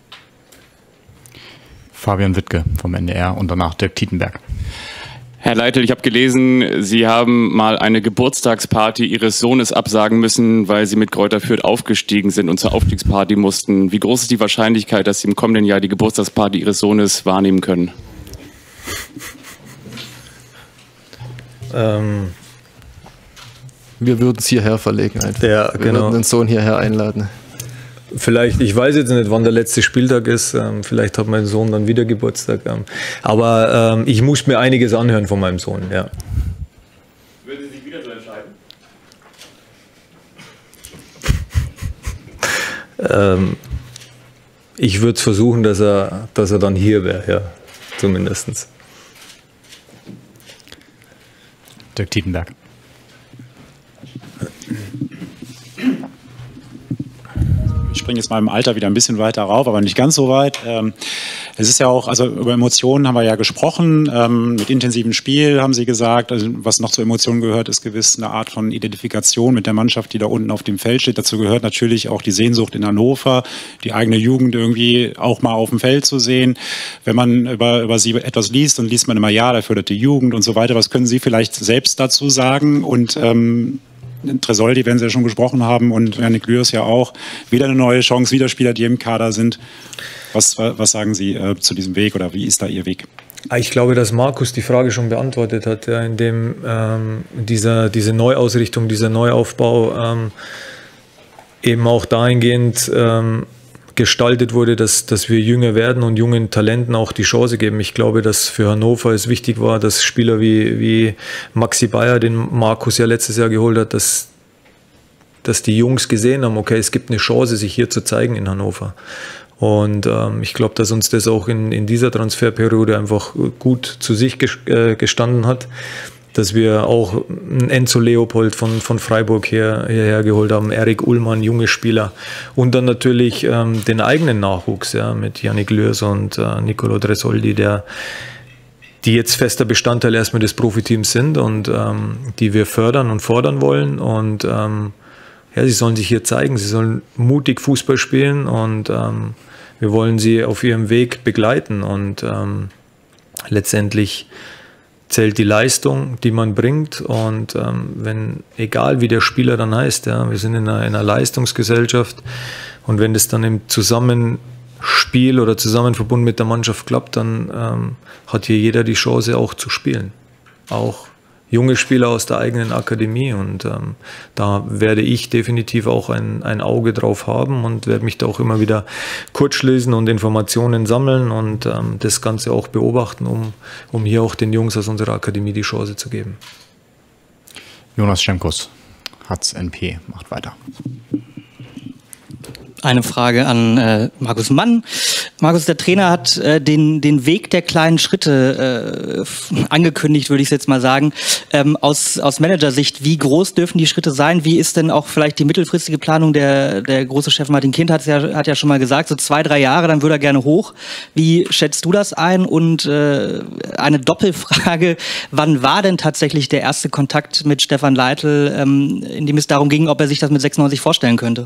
Fabian Wittke vom N D R und danach Dirk Tietenberg. Herr Leitl, ich habe gelesen, Sie haben mal eine Geburtstagsparty Ihres Sohnes absagen müssen, weil Sie mit Greuther Fürth aufgestiegen sind und zur Aufstiegsparty mussten. Wie groß ist die Wahrscheinlichkeit, dass Sie im kommenden Jahr die Geburtstagsparty Ihres Sohnes wahrnehmen können? Ähm, Wir würden es hierher verlegen einfach. Ja, Wir genau. würden den Sohn hierher einladen. Vielleicht, ich weiß jetzt nicht, wann der letzte Spieltag ist. Ähm, vielleicht hat mein Sohn dann wieder Geburtstag. Ähm, aber ähm, ich muss mir einiges anhören von meinem Sohn. Ja. Würden Sie sich wieder so entscheiden? ähm, ich würde versuchen, dass er, dass er dann hier wäre, ja, zumindest. Dirk Tietenberg. Ich springe jetzt mal im Alter wieder ein bisschen weiter rauf, aber nicht ganz so weit. Ähm, es ist ja auch, also über Emotionen haben wir ja gesprochen, ähm, mit intensivem Spiel haben Sie gesagt. Also was noch zu Emotionen gehört, ist gewiss eine Art von Identifikation mit der Mannschaft, die da unten auf dem Feld steht. Dazu gehört natürlich auch die Sehnsucht in Hannover, die eigene Jugend irgendwie auch mal auf dem Feld zu sehen. Wenn man über, über Sie etwas liest, dann liest man immer, ja, da fördert die Jugend und so weiter. Was können Sie vielleicht selbst dazu sagen? Und ähm, Tresoldi, wenn Sie ja schon gesprochen haben, und Yannick Lührs ja auch, wieder eine neue Chance, wieder Spieler, die im Kader sind. Was, was sagen Sie äh, zu diesem Weg oder wie ist da Ihr Weg? Ich glaube, dass Markus die Frage schon beantwortet hat, ja, indem ähm, dieser, diese Neuausrichtung, dieser Neuaufbau ähm, eben auch dahingehend ähm, gestaltet wurde, dass, dass wir jünger werden und jungen Talenten auch die Chance geben. Ich glaube, dass für Hannover es wichtig war, dass Spieler wie, wie Maxi Bayer, den Markus ja letztes Jahr geholt hat, dass, dass die Jungs gesehen haben, okay, es gibt eine Chance, sich hier zu zeigen in Hannover. Und ähm, ich glaube, dass uns das auch in, in dieser Transferperiode einfach gut zu sich gestanden hat, dass wir auch Enzo Leopold von, von Freiburg hier, hierher geholt haben, Erik Ullmann, junge Spieler, und dann natürlich ähm, den eigenen Nachwuchs, ja, mit Yannick Lührs und äh, Nicolo Tresoldi, der, die jetzt fester Bestandteil erstmal des Profiteams sind und ähm, die wir fördern und fordern wollen. Und ähm, ja, sie sollen sich hier zeigen, sie sollen mutig Fußball spielen und ähm, wir wollen sie auf ihrem Weg begleiten und ähm, letztendlich zählt die Leistung, die man bringt, und ähm, wenn, egal wie der Spieler dann heißt, ja, wir sind in einer, in einer Leistungsgesellschaft, und wenn das dann im Zusammenspiel oder zusammen verbunden mit der Mannschaft klappt, dann ähm, hat hier jeder die Chance auch zu spielen. Auch junge Spieler aus der eigenen Akademie, und ähm, da werde ich definitiv auch ein, ein Auge drauf haben und werde mich da auch immer wieder kurzschließen und Informationen sammeln und ähm, das Ganze auch beobachten, um, um hier auch den Jungs aus unserer Akademie die Chance zu geben. Jonas Schemkus, Hatz N P, macht weiter. Eine Frage an äh, Markus Mann. Markus, der Trainer hat äh, den, den Weg der kleinen Schritte äh, angekündigt, würde ich jetzt mal sagen. Ähm, aus, aus Managersicht, wie groß dürfen die Schritte sein? Wie ist denn auch vielleicht die mittelfristige Planung? Der, der große Chef Martin Kind hat ja, hat ja schon mal gesagt, so zwei, drei Jahre, dann würde er gerne hoch. Wie schätzt du das ein? Und äh, eine Doppelfrage, wann war denn tatsächlich der erste Kontakt mit Stefan Leitl, ähm, in dem es darum ging, ob er sich das mit sechsundneunzig vorstellen könnte?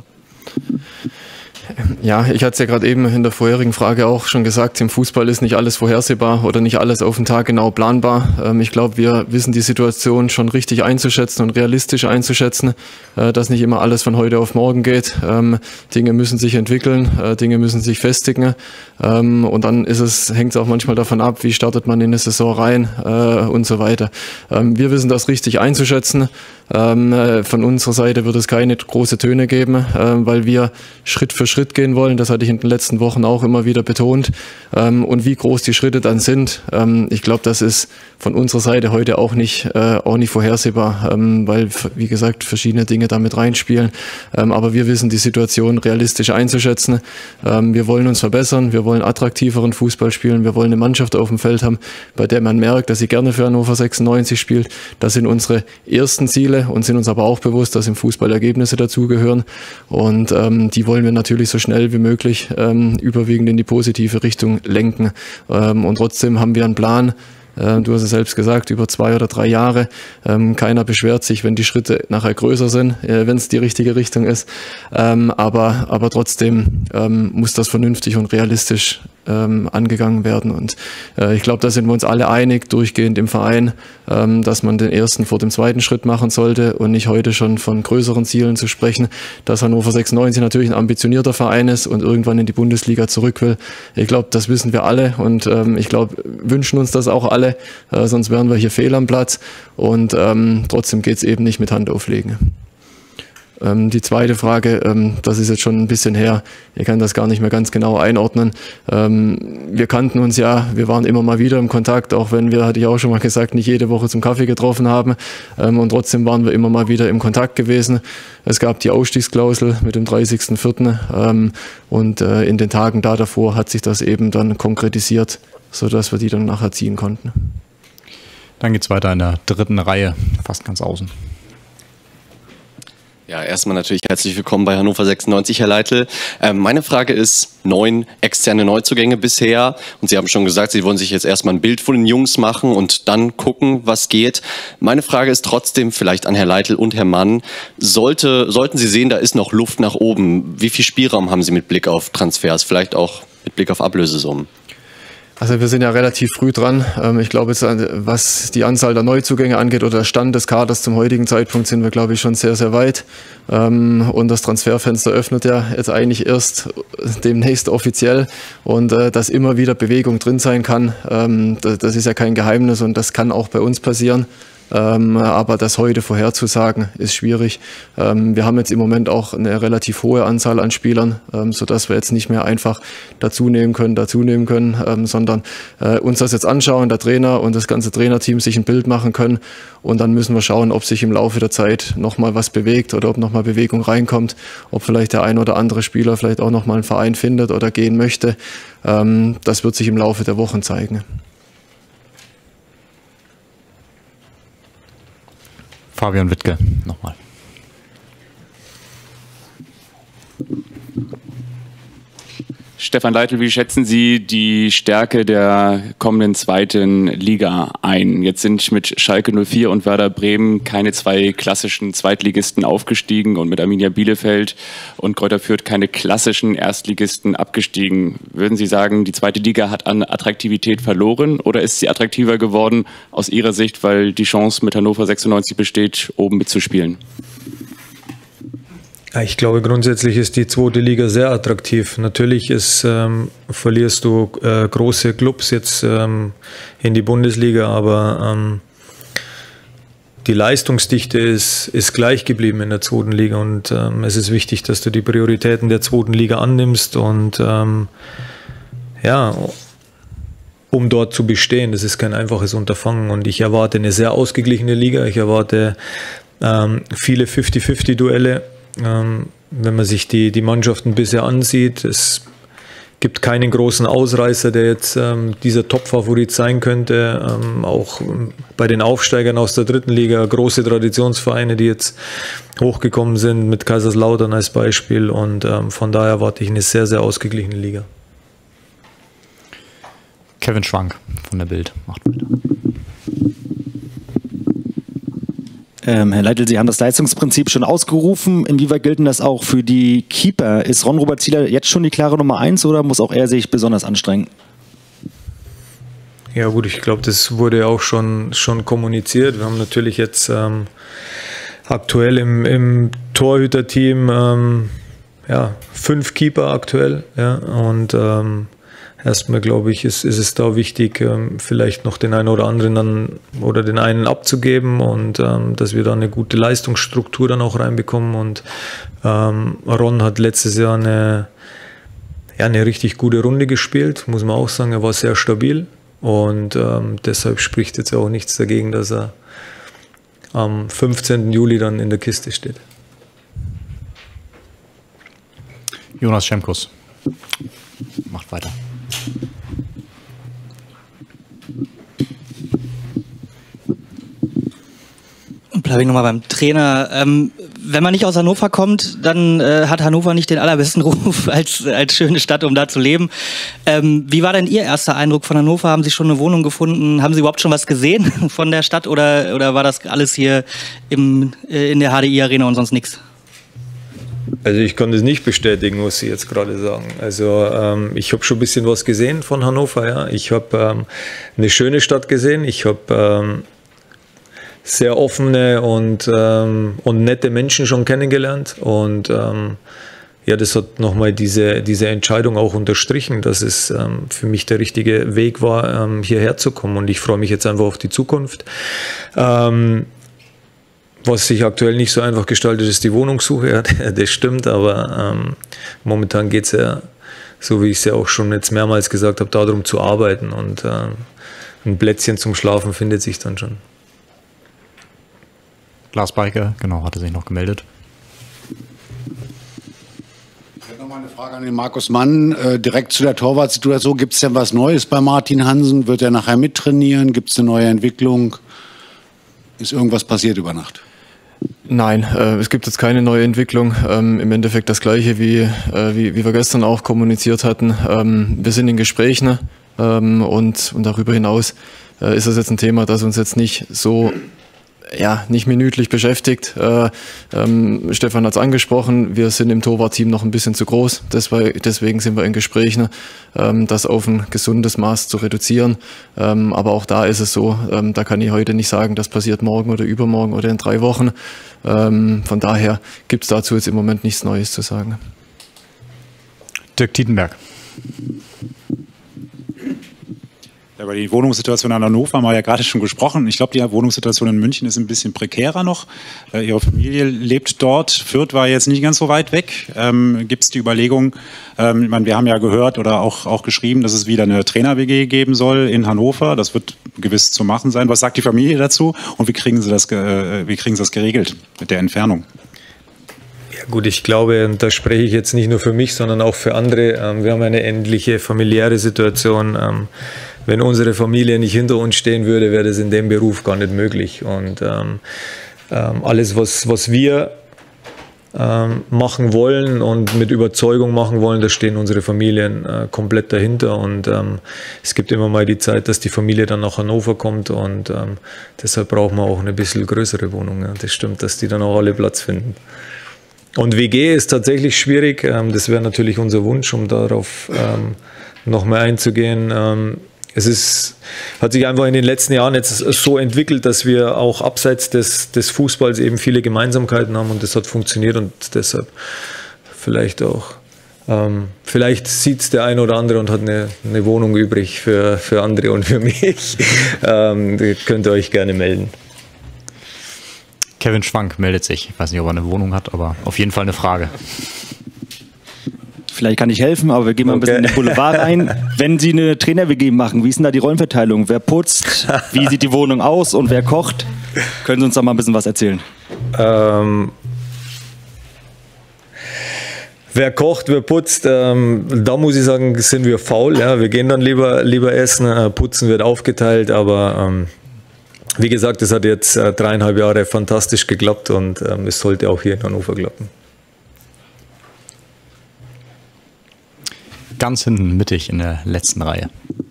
Ja, ich hatte es ja gerade eben in der vorherigen Frage auch schon gesagt, im Fußball ist nicht alles vorhersehbar oder nicht alles auf den Tag genau planbar. Ähm, ich glaube, wir wissen die Situation schon richtig einzuschätzen und realistisch einzuschätzen, äh, dass nicht immer alles von heute auf morgen geht. Ähm, Dinge müssen sich entwickeln, äh, Dinge müssen sich festigen, ähm, und dann ist es, hängt es auch manchmal davon ab, wie startet man in eine Saison rein äh, und so weiter. Ähm, wir wissen das richtig einzuschätzen. Ähm, äh, von unserer Seite wird es keine große Töne geben, äh, weil wir Schritt für Schritt gehen wollen. Das hatte ich in den letzten Wochen auch immer wieder betont. Ähm, und wie groß die Schritte dann sind, ähm, ich glaube, das ist von unserer Seite heute auch nicht, äh, auch nicht vorhersehbar, ähm, weil, wie gesagt, verschiedene Dinge damit reinspielen. Ähm, aber wir wissen die Situation realistisch einzuschätzen. Ähm, wir wollen uns verbessern, wir wollen attraktiveren Fußball spielen, wir wollen eine Mannschaft auf dem Feld haben, bei der man merkt, dass sie gerne für Hannover sechsundneunzig spielt. Das sind unsere ersten Ziele und sind uns aber auch bewusst, dass im Fußball Ergebnisse dazugehören. Und ähm, die wollen wir natürlich so schnell wie möglich ähm, überwiegend in die positive Richtung lenken. Ähm, und trotzdem haben wir einen Plan. Äh, du hast es selbst gesagt, über zwei oder drei Jahre. Ähm, keiner beschwert sich, wenn die Schritte nachher größer sind, äh, wenn es die richtige Richtung ist. Ähm, aber, aber trotzdem ähm, muss das vernünftig und realistisch ähm, angegangen werden. Und äh, ich glaube, da sind wir uns alle einig, durchgehend im Verein, ähm, dass man den ersten vor dem zweiten Schritt machen sollte und nicht heute schon von größeren Zielen zu sprechen, dass Hannover sechsundneunzig natürlich ein ambitionierter Verein ist und irgendwann in die Bundesliga zurück will. Ich glaube, das wissen wir alle und ähm, ich glaube, wünschen uns das auch alle, äh, sonst wären wir hier fehl am Platz und ähm, trotzdem geht es eben nicht mit Hand auflegen. Ähm, die zweite Frage, ähm, das ist jetzt schon ein bisschen her, ich kann das gar nicht mehr ganz genau einordnen. Ähm, wir kannten uns ja, wir waren immer mal wieder im Kontakt, auch wenn wir, hatte ich auch schon mal gesagt, nicht jede Woche zum Kaffee getroffen haben. Ähm, und trotzdem waren wir immer mal wieder im Kontakt gewesen. Es gab die Ausstiegsklausel mit dem dreißigsten vierten Ähm, und äh, in den Tagen da davor hat sich das eben dann konkretisiert, sodass wir die dann nachher ziehen konnten. Dann geht es weiter in der dritten Reihe, fast ganz außen. Ja, erstmal natürlich herzlich willkommen bei Hannover sechsundneunzig, Herr Leitl. Ähm, meine Frage ist, neun externe Neuzugänge bisher. Und Sie haben schon gesagt, Sie wollen sich jetzt erstmal ein Bild von den Jungs machen und dann gucken, was geht. Meine Frage ist trotzdem vielleicht an Herr Leitl und Herr Mann. Sollte, sollten Sie sehen, da ist noch Luft nach oben. Wie viel Spielraum haben Sie mit Blick auf Transfers, vielleicht auch mit Blick auf Ablösesummen? Also wir sind ja relativ früh dran. Ich glaube, was die Anzahl der Neuzugänge angeht oder der Stand des Kaders zum heutigen Zeitpunkt, sind wir, glaube ich, schon sehr, sehr weit. Und das Transferfenster öffnet ja jetzt eigentlich erst demnächst offiziell. Und dass immer wieder Bewegung drin sein kann, das ist ja kein Geheimnis und das kann auch bei uns passieren. Ähm, aber das heute vorherzusagen ist schwierig. Ähm, wir haben jetzt im Moment auch eine relativ hohe Anzahl an Spielern, ähm, sodass wir jetzt nicht mehr einfach dazu nehmen können, dazu nehmen können, ähm, sondern äh, uns das jetzt anschauen, der Trainer und das ganze Trainerteam sich ein Bild machen können und dann müssen wir schauen, ob sich im Laufe der Zeit nochmal was bewegt oder ob nochmal Bewegung reinkommt, ob vielleicht der ein oder andere Spieler vielleicht auch nochmal einen Verein findet oder gehen möchte. Ähm, das wird sich im Laufe der Wochen zeigen. Fabian Wittke, nochmal. Stefan Leitl, wie schätzen Sie die Stärke der kommenden zweiten Liga ein? Jetzt sind mit Schalke null vier und Werder Bremen keine zwei klassischen Zweitligisten aufgestiegen und mit Arminia Bielefeld und Greuther Fürth keine klassischen Erstligisten abgestiegen. Würden Sie sagen, die zweite Liga hat an Attraktivität verloren oder ist sie attraktiver geworden aus Ihrer Sicht, weil die Chance mit Hannover sechsundneunzig besteht, oben mitzuspielen? Ich glaube, grundsätzlich ist die zweite Liga sehr attraktiv. Natürlich ist, ähm, verlierst du äh, große Clubs jetzt ähm, in die Bundesliga, aber ähm, die Leistungsdichte ist, ist gleich geblieben in der zweiten Liga und ähm, es ist wichtig, dass du die Prioritäten der zweiten Liga annimmst und ähm, ja, um dort zu bestehen. Das ist kein einfaches Unterfangen und ich erwarte eine sehr ausgeglichene Liga. Ich erwarte ähm, viele fünfzig fünfzig Duelle. Ähm, wenn man sich die, die Mannschaften bisher ansieht, es gibt keinen großen Ausreißer, der jetzt ähm, dieser Top-Favorit sein könnte. Ähm, auch bei den Aufsteigern aus der dritten Liga, große Traditionsvereine, die jetzt hochgekommen sind, mit Kaiserslautern als Beispiel. Und ähm, von daher erwarte ich eine sehr, sehr ausgeglichene Liga. Kevin Schwank von der Bild macht weiter. Ähm, Herr Leitl, Sie haben das Leistungsprinzip schon ausgerufen. Inwieweit gilt denn das auch für die Keeper? Ist Ron-Robert Zieler jetzt schon die klare Nummer eins oder muss auch er sich besonders anstrengen? Ja gut, ich glaube, das wurde auch schon, schon kommuniziert. Wir haben natürlich jetzt ähm, aktuell im, im Torhüterteam ähm, ja, fünf Keeper aktuell. Ja, und ähm, erstmal, glaube ich, ist, ist es da wichtig, ähm, vielleicht noch den einen oder anderen dann oder den einen abzugeben und ähm, dass wir da eine gute Leistungsstruktur dann auch reinbekommen. Und ähm, Ron hat letztes Jahr eine, ja, eine richtig gute Runde gespielt, muss man auch sagen. Er war sehr stabil und ähm, deshalb spricht jetzt auch nichts dagegen, dass er am fünfzehnten Juli dann in der Kiste steht. Jonas Schemkus macht weiter. Bleibe ich nochmal beim Trainer. Ähm, wenn man nicht aus Hannover kommt, dann äh, hat Hannover nicht den allerbesten Ruf als, als schöne Stadt, um da zu leben. Ähm, wie war denn Ihr erster Eindruck von Hannover? Haben Sie schon eine Wohnung gefunden? Haben Sie überhaupt schon was gesehen von der Stadt oder, oder war das alles hier im, äh, in der H D I-Arena und sonst nichts? Also ich kann das nicht bestätigen, was Sie jetzt gerade sagen. Also ähm, ich habe schon ein bisschen was gesehen von Hannover. Ja. Ich habe ähm, eine schöne Stadt gesehen. Ich habe ähm, sehr offene und, ähm, und nette Menschen schon kennengelernt. Und ähm, ja, das hat nochmal diese, diese Entscheidung auch unterstrichen, dass es ähm, für mich der richtige Weg war, ähm, hierher zu kommen. Und ich freue mich jetzt einfach auf die Zukunft. Ähm, was sich aktuell nicht so einfach gestaltet, ist die Wohnungssuche. Ja, das stimmt, aber ähm, momentan geht es ja, so wie ich es ja auch schon jetzt mehrmals gesagt habe, darum zu arbeiten. Und äh, ein Plätzchen zum Schlafen findet sich dann schon. Lars Beike, genau, hatte sich noch gemeldet. Ich hätte noch mal eine Frage an den Markus Mann. Äh, direkt zu der Torwartsituation. Gibt es denn was Neues bei Martin Hansen? Wird er nachher mittrainieren? Gibt es eine neue Entwicklung? Ist irgendwas passiert über Nacht? Nein, äh, es gibt jetzt keine neue Entwicklung. Ähm, Im Endeffekt das Gleiche, wie, äh, wie, wie wir gestern auch kommuniziert hatten. Ähm, wir sind in Gesprächen ähm, und, und darüber hinaus äh, ist das jetzt ein Thema, das uns jetzt nicht so, ja, nicht minütlich beschäftigt. Äh, ähm, Stefan hat es angesprochen, wir sind im Torwartteam noch ein bisschen zu groß. Deswegen, deswegen sind wir in Gesprächen, ähm, das auf ein gesundes Maß zu reduzieren. Ähm, aber auch da ist es so, ähm, da kann ich heute nicht sagen, das passiert morgen oder übermorgen oder in drei Wochen. Ähm, von daher gibt es dazu jetzt im Moment nichts Neues zu sagen. Dirk Tietenberg. Über die Wohnungssituation in Hannover haben wir ja gerade schon gesprochen. Ich glaube, die Wohnungssituation in München ist ein bisschen prekärer noch. Äh, Ihre Familie lebt dort. Fürth war jetzt nicht ganz so weit weg. Ähm, Gibt es die Überlegung, ähm, ich meine, wir haben ja gehört oder auch, auch geschrieben, dass es wieder eine Trainer-W G geben soll in Hannover. Das wird gewiss zu machen sein. Was sagt die Familie dazu und wie kriegen Sie das, äh, wie kriegen Sie das geregelt mit der Entfernung? Ja gut, ich glaube, da spreche ich jetzt nicht nur für mich, sondern auch für andere. Ähm, wir haben eine ähnliche familiäre Situation. Ähm, Wenn unsere Familie nicht hinter uns stehen würde, wäre das in dem Beruf gar nicht möglich. Und ähm, ähm, alles, was, was wir ähm, machen wollen und mit Überzeugung machen wollen, da stehen unsere Familien äh, komplett dahinter. Und ähm, es gibt immer mal die Zeit, dass die Familie dann nach Hannover kommt. Und ähm, deshalb brauchen wir auch eine bisschen größere Wohnung. Ja. Das stimmt, dass die dann auch alle Platz finden. Und W G ist tatsächlich schwierig. Ähm, das wäre natürlich unser Wunsch, um darauf ähm, noch mehr einzugehen. Ähm, Es ist, hat sich einfach in den letzten Jahren jetzt so entwickelt, dass wir auch abseits des, des Fußballs eben viele Gemeinsamkeiten haben und das hat funktioniert und deshalb vielleicht auch, ähm, vielleicht sieht es der eine oder andere und hat eine, eine Wohnung übrig für, für andere und für mich. ähm, könnt ihr euch gerne melden. Kevin Schwank meldet sich. Ich weiß nicht, ob er eine Wohnung hat, aber auf jeden Fall eine Frage. Vielleicht kann ich helfen, aber wir gehen mal ein bisschen in den Boulevard rein. Wenn Sie eine Trainer-W G machen, wie ist denn da die Rollenverteilung? Wer putzt? Wie sieht die Wohnung aus? Und wer kocht? Können Sie uns da mal ein bisschen was erzählen? Ähm, wer kocht, wer putzt, ähm, da muss ich sagen, sind wir faul. Ja? Wir gehen dann lieber, lieber essen, äh, putzen wird aufgeteilt, aber ähm, wie gesagt, es hat jetzt äh, dreieinhalb Jahre fantastisch geklappt und ähm, es sollte auch hier in Hannover klappen. Ganz hinten mittig in der letzten Reihe.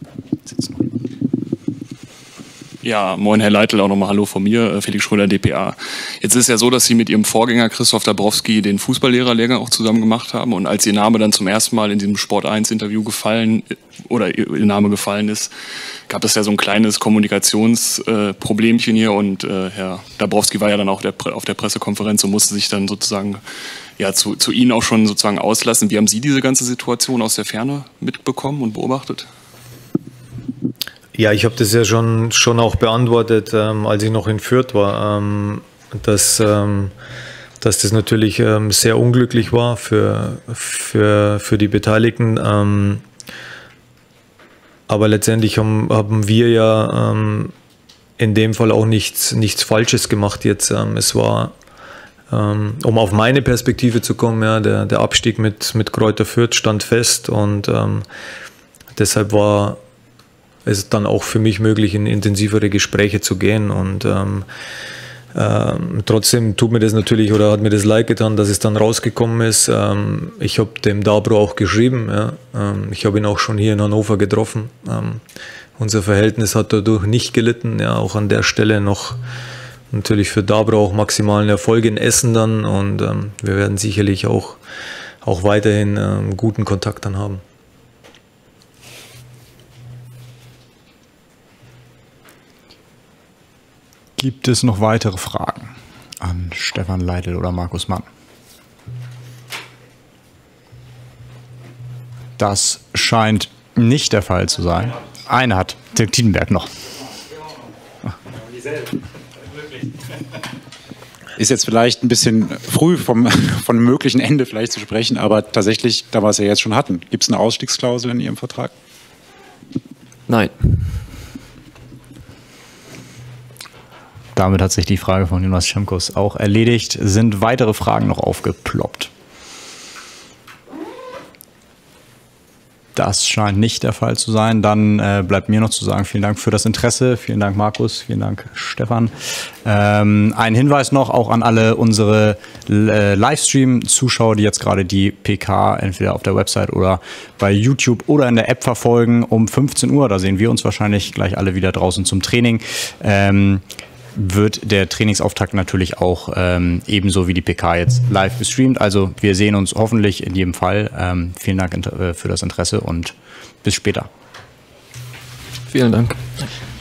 Ja, moin Herr Leitl, auch nochmal Hallo von mir, Felix Schröder, D P A. Jetzt ist es ja so, dass Sie mit Ihrem Vorgänger Christoph Dabrowski den Fußballlehrerlehrgang auch zusammen gemacht haben und als Ihr Name dann zum ersten Mal in diesem Sport eins Interview gefallen oder Ihr Name gefallen ist, gab es ja so ein kleines Kommunikationsproblemchen äh, hier und äh, Herr Dabrowski war ja dann auch der, auf der Pressekonferenz und musste sich dann sozusagen ja, zu, zu Ihnen auch schon sozusagen auslassen. Wie haben Sie diese ganze Situation aus der Ferne mitbekommen und beobachtet? Ja, ich habe das ja schon, schon auch beantwortet, ähm, als ich noch in Fürth war, ähm, dass, ähm, dass das natürlich ähm, sehr unglücklich war für, für, für die Beteiligten. Ähm, aber letztendlich haben, haben wir ja ähm, in dem Fall auch nichts, nichts Falsches gemacht jetzt. Ähm, es war, ähm, um auf meine Perspektive zu kommen, ja, der, der Abstieg mit, mit Kräuter Fürth stand fest und ähm, deshalb war es ist dann auch für mich möglich, in intensivere Gespräche zu gehen. Und ähm, ähm, trotzdem tut mir das natürlich oder hat mir das leid getan, dass es dann rausgekommen ist. Ähm, ich habe dem Dabro auch geschrieben. Ja. Ähm, ich habe ihn auch schon hier in Hannover getroffen. Ähm, unser Verhältnis hat dadurch nicht gelitten. Ja, auch an der Stelle noch natürlich für Dabro auch maximalen Erfolg in Essen dann. Und ähm, wir werden sicherlich auch, auch weiterhin ähm, guten Kontakt dann haben. Gibt es noch weitere Fragen an Stefan Leitl oder Markus Mann? Das scheint nicht der Fall zu sein. Eine hat Dirk Tietenberg noch. Ist jetzt vielleicht ein bisschen früh vom, von einem möglichen Ende vielleicht zu sprechen, aber tatsächlich, da wir es ja jetzt schon hatten, gibt es eine Ausstiegsklausel in Ihrem Vertrag? Nein. Damit hat sich die Frage von Jonas Schemkus auch erledigt. Sind weitere Fragen noch aufgeploppt? Das scheint nicht der Fall zu sein. Dann äh, bleibt mir noch zu sagen, vielen Dank für das Interesse. Vielen Dank, Markus. Vielen Dank, Stefan. Ähm, ein Hinweis noch auch an alle unsere äh, Livestream-Zuschauer, die jetzt gerade die P K entweder auf der Website oder bei YouTube oder in der App verfolgen. Um fünfzehn Uhr, da sehen wir uns wahrscheinlich gleich alle wieder draußen zum Training. Ähm, wird der Trainingsauftakt natürlich auch ähm, ebenso wie die P K jetzt live gestreamt. Also wir sehen uns hoffentlich in jedem Fall. Ähm, vielen Dank für das Interesse und bis später. Vielen Dank.